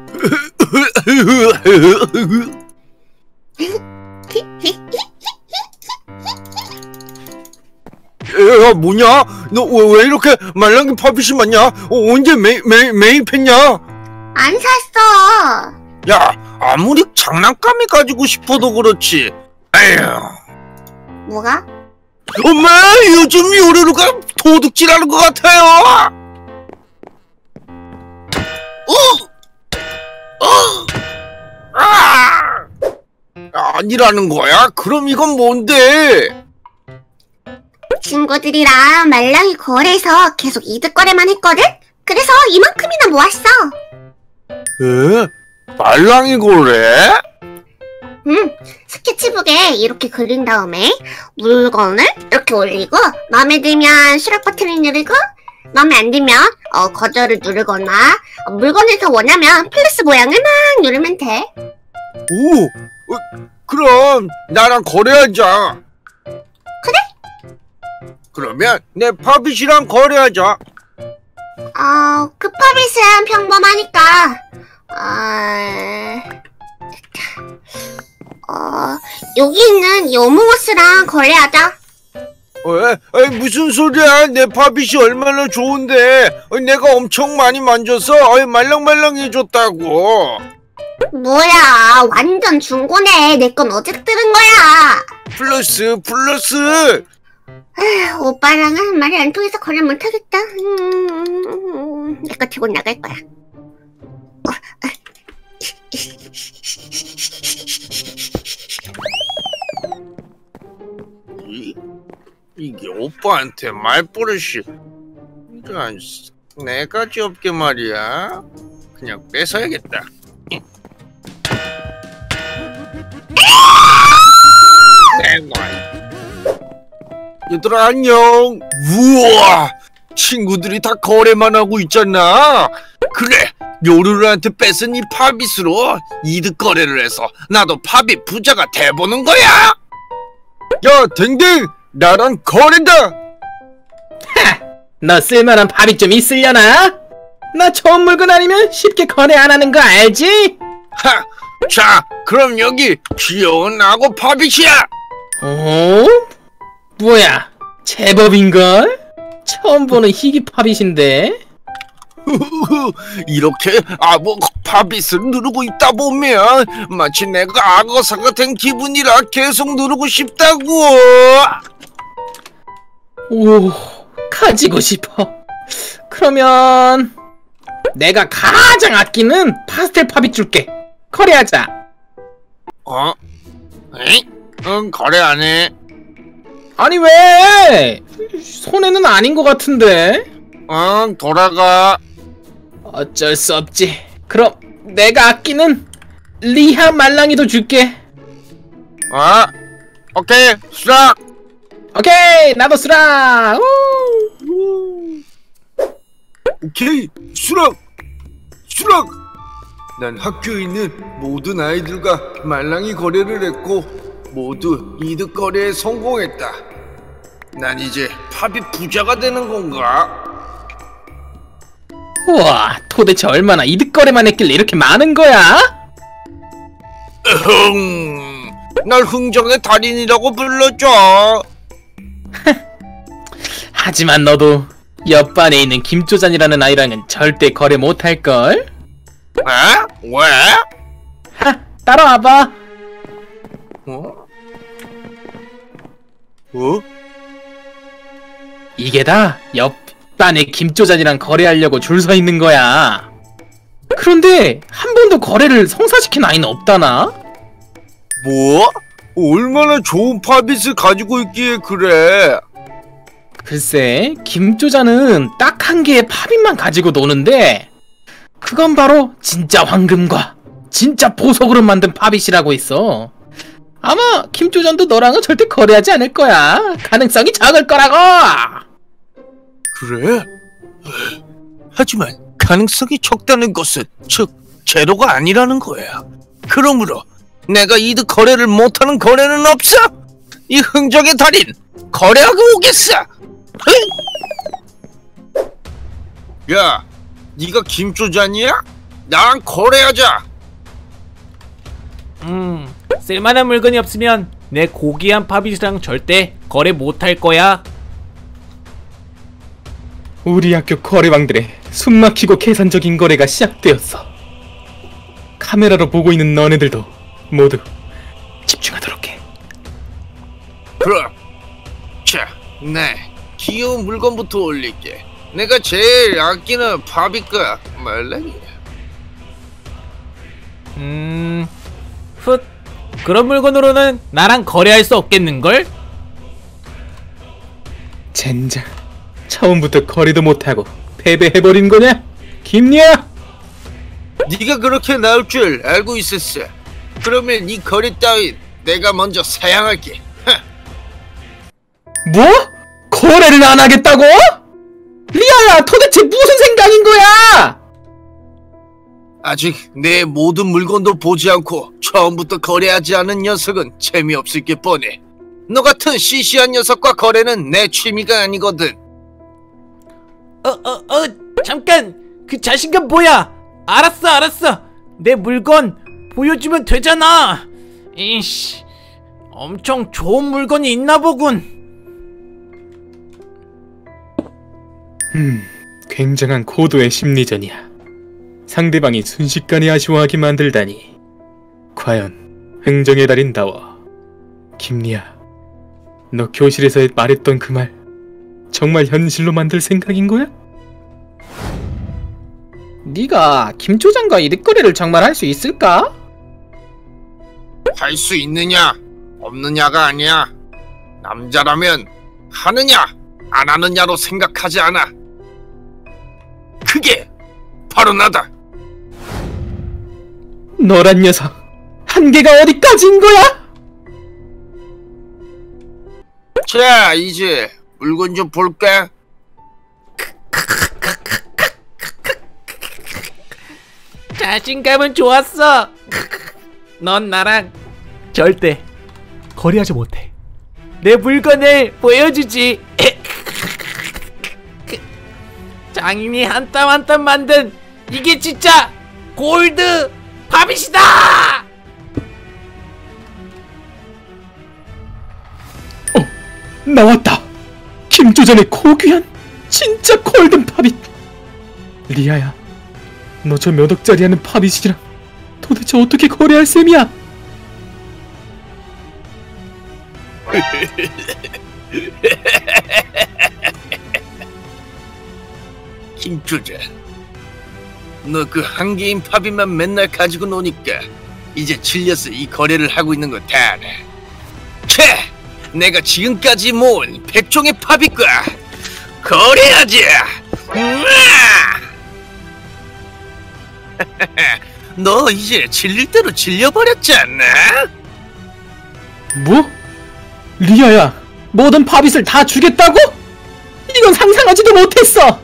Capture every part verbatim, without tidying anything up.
야, 뭐냐? 너 왜 이렇게 말랑이 팝잇이 많냐? 어, 언제 매, 매, 매입했냐? 안 샀어. 야, 아무리 장난감이 가지고 싶어도 그렇지. 에휴. 뭐가? 엄마, 요즘 요루루가 도둑질하는 것 같아요. 어, 어, 아, 아니라는 거야? 그럼 이건 뭔데? 친구들이랑 말랑이 거래해서 계속 이득 거래만 했거든? 그래서 이만큼이나 모았어. 에? 말랑이 거래? 응, 스케치북에 이렇게 그린 다음에 물건을 이렇게 올리고 마음에 들면 수락 버튼을 누르고 마음에 안 들면 어, 거절을 누르거나 어, 물건을 더 원하면 플러스 모양을 막 누르면 돼. 오, 어, 그럼 나랑 거래하자. 그래? 그러면 내 팝잇이랑 거래하자. 어, 그 팝잇은 평범하니까 어... 어... 여기 있는 이 어몽어스랑 거래하자. 왜? 에이, 무슨 소리야? 내 팝잇이 얼마나 좋은데. 어, 내가 엄청 많이 만져서 어, 말랑말랑해졌다고. 뭐야, 완전 중고네. 내 건 어제 뜯은 거야. 플러스 플러스. 에휴, 오빠랑은 한 말이 안 통해서 거래 못하겠다. 음, 내 거 들고 나갈 거야. 어, 어. 이, 이게 오빠한테 말버릇이 이런 네 가지 없게 말이야. 그냥 뺏어야겠다. 얘들아 안녕. 우와, 친구들이 다 거래만 하고 있잖아. 그래, 요루루한테 뺏은 이 팝잇으로 이득 거래를 해서 나도 팝잇 부자가 돼보는 거야. 야, 댕댕, 나랑 거래다. 하! 너 쓸만한 팝잇 좀 있으려나? 나 좋은 물건 아니면 쉽게 거래 안 하는 거 알지? 하! 자, 그럼 여기 귀여운 악어 팝잇이야. 어? 뭐야, 제법인걸? 처음 보는 희귀 팝잇인데? 이렇게 악어 팝잇을 누르고 있다 보면 마치 내가 악어사가 된 기분이라 계속 누르고 싶다고. 오, 가지고 싶어. 그러면 내가 가장 아끼는 파스텔 팝잇 줄게. 거래하자. 어? 에이? 응, 거래 안 해. 아니 왜? 손해는 아닌 것 같은데? 응, 돌아가. 어쩔 수 없지. 그럼 내가 아끼는 리하 말랑이도 줄게. 어? 오케이, 수락. 오케이, 나도 쓰라. 우! 오케이, 수락. 수락. 난 학교에 있는 모든 아이들과 말랑이 거래를 했고 모두 이득 거래에 성공했다. 난 이제 팝잇 부자가 되는 건가? 우와, 도대체 얼마나 이득 거래만 했길래 이렇게 많은 거야? 으흥, 날 흥정의 달인이라고 불러줘. 하지만 너도 옆반에 있는 김조잔이라는 아이랑은 절대 거래 못할걸? 에? 왜? 하, 따라와봐. 어? 어? 이게 다 옆반에 김조잔이랑 거래하려고 줄 서 있는 거야. 그런데 한 번도 거래를 성사시킨 아이는 없다나? 뭐? 얼마나 좋은 팝잇을 가지고 있기에 그래? 글쎄, 김조잔은 딱 한 개의 팝잇만 가지고 노는데 그건 바로 진짜 황금과 진짜 보석으로 만든 팝잇이라고 있어. 아마 김조잔도 너랑은 절대 거래하지 않을 거야. 가능성이 적을 거라고. 그래? 하지만 가능성이 적다는 것은 즉 제로가 아니라는 거야. 그러므로 내가 이득 거래를 못하는 거래는 없어. 이 흥정의 달인 거래하고 오겠어. 흥! 야, 네가 김조잔이야? 나랑 거래하자. 음, 쓸만한 물건이 없으면 내 고귀한 팝잇이랑 절대 거래 못할 거야. 우리 학교 거래방들의 숨막히고 계산적인 거래가 시작되었어. 카메라로 보고 있는 너네들도 모두 집중하도록 해. 그럼 자, 네 귀여운 물건부터 올릴게. 내가 제일 아끼는 팝잇과 말랭이. 음... 훗, 그런 물건으로는 나랑 거래할 수 없겠는걸? 젠장, 처음부터 거래도 못하고 패배해버린 거냐? 김리야! 네가 그렇게 나올 줄 알고 있었어. 그러면 이 거래 따윈 내가 먼저 사양할게. 뭐? 거래를 안 하겠다고? 리아야, 도대체 무슨 생각인 거야? 아직 내 모든 물건도 보지 않고 처음부터 거래하지 않은 녀석은 재미없을 게 뻔해. 너 같은 시시한 녀석과 거래는 내 취미가 아니거든. 어, 어, 어, 잠깐! 그 자신감 뭐야? 알았어, 알았어! 내 물건 보여주면 되잖아! 이씨, 엄청 좋은 물건이 있나 보군! 음, 굉장한 고도의 심리전이야. 상대방이 순식간에 아쉬워하게 만들다니. 과연 흥정의 달인다워. 김리야, 너 교실에서 말했던 그 말 정말 현실로 만들 생각인 거야? 네가 김 조장과 이득거래를 정말 할 수 있을까? 할 수 있느냐 없느냐가 아니야. 남자라면 하느냐 안 하느냐로 생각하지 않아. 그게 바로 나다. 너란 녀석, 한계가 어디까지인 거야? 자, 이제 물건 좀 볼까? 자신감은 좋았어! 넌 나랑 절대 거래하지 못해. 내 물건을 보여주지. 장인이 한 땀 한 땀 만든 이게 진짜 골드 팝잇이다! 어, 나왔다. 김조전의 고귀한 진짜 골든 팝잇. 리아야, 너 저 몇 억짜리 하는 팝잇이랑 도대체 어떻게 거래할 셈이야? 김조자, 너 그 한 개인 팝잇만 맨날 가지고 노니까 이제 질려서 이 거래를 하고 있는 거 다 알아. 채! 내가 지금까지 모은 백종의 팝잇과 거래하자! 너 이제 질릴 대로 질려버렸지 않나? 뭐? 리아야, 모든 팝잇을 다 주겠다고? 이건 상상하지도 못했어!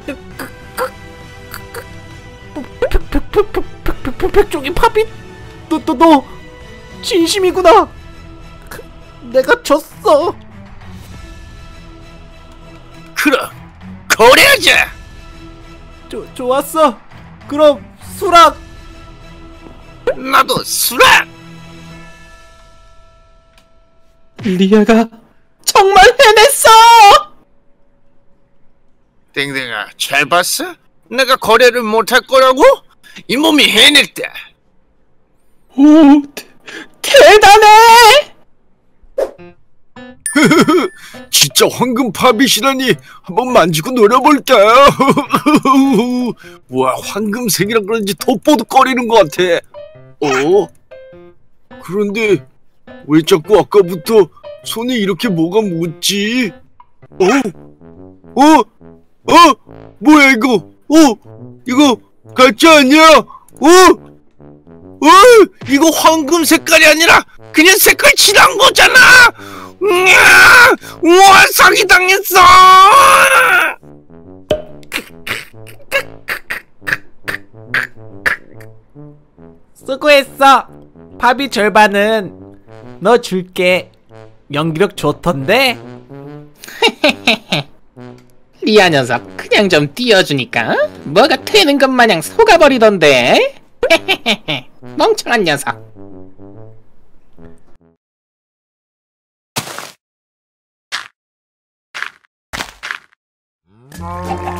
백종이 팝잇? 너, 너, 너 진심이구나. 내가 졌어. 그럼 거래하자. 조, 좋았어. 그럼 수락. 나도 수락. 리아가 정말 해냈어! 땡땡아, 잘 봤어? 내가 거래를 못할 거라고? 이 몸이 해냈다. 오, 대, 대단해! 진짜 황금 팝잇이라니. 한번 만지고 노려볼까? 와, 황금색이라 그런지 돋보득거리는 것 같아. 어? 그런데 왜 자꾸 아까부터 손에 이렇게 뭐가 묻지? 어? 어? 어? 뭐야 이거? 어? 이거 가짜 아니야? 어? 어? 이거 황금 색깔이 아니라 그냥 색깔 칠한 거잖아! 으아! 우와, 사기당했어! 수고했어. 팝잇 절반은 너 줄게. 연기력 좋던데? 리아 녀석 그냥 좀 띄워주니까 뭐가 되는 것 마냥 속아버리던데. 멍청한 녀석. Oh.